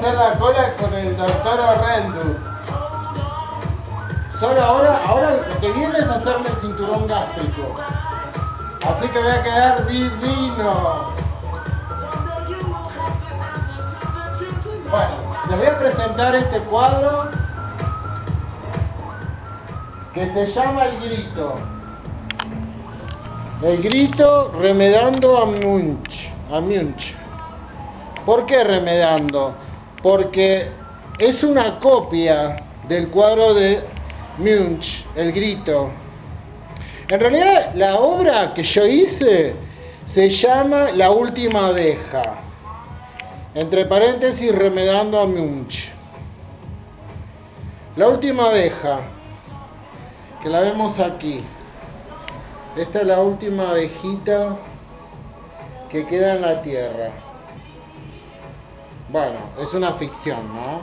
hacer la cola con el doctor Horrendous. Solo ahora lo que viene es hacerme el cinturón gástrico. Así que voy a quedar divino. Bueno, les voy a presentar este cuadro que se llama El Grito. El Grito remedando a Munch. ¿Por qué remedando? Porque es una copia del cuadro de Munch, El Grito. En realidad la obra que yo hice se llama La Última Abeja. Entre paréntesis, remedando a Munch. La última abeja, que la vemos aquí. Esta es la última abejita que queda en la tierra. Bueno, es una ficción, ¿no?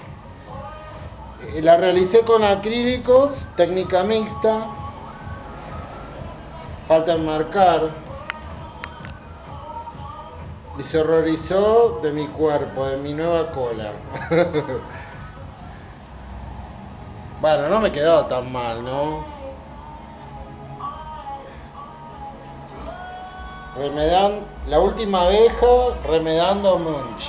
La realicé con acrílicos, técnica mixta. Falta enmarcar. Y se horrorizó de mi cuerpo, de mi nueva cola. Bueno, no me quedó tan mal, ¿no? La última abeja, remedando a Munch.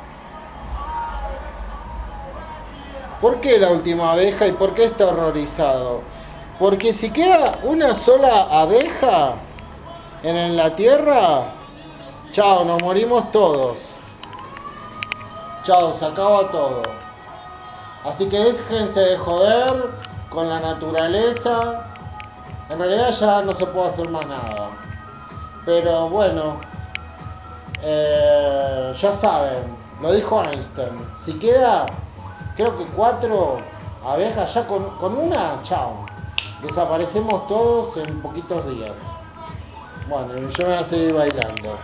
¿Por qué la última abeja y por qué está horrorizado? Porque si queda una sola abeja en la tierra, chao, nos morimos todos. Chao, se acaba todo. Así que déjense de joder con la naturaleza. En realidad ya no se puede hacer más nada. Pero bueno, ya saben, lo dijo Einstein. Si queda, creo que 4 abejas, ya con una, chao. Desaparecemos todos en poquitos días. Bueno, yo voy a seguir bailando.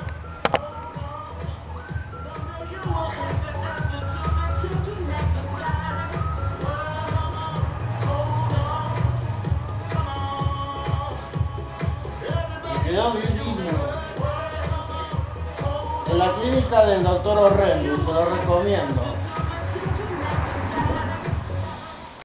Quedó divino. En la clínica del doctor Horrendous, se lo recomiendo.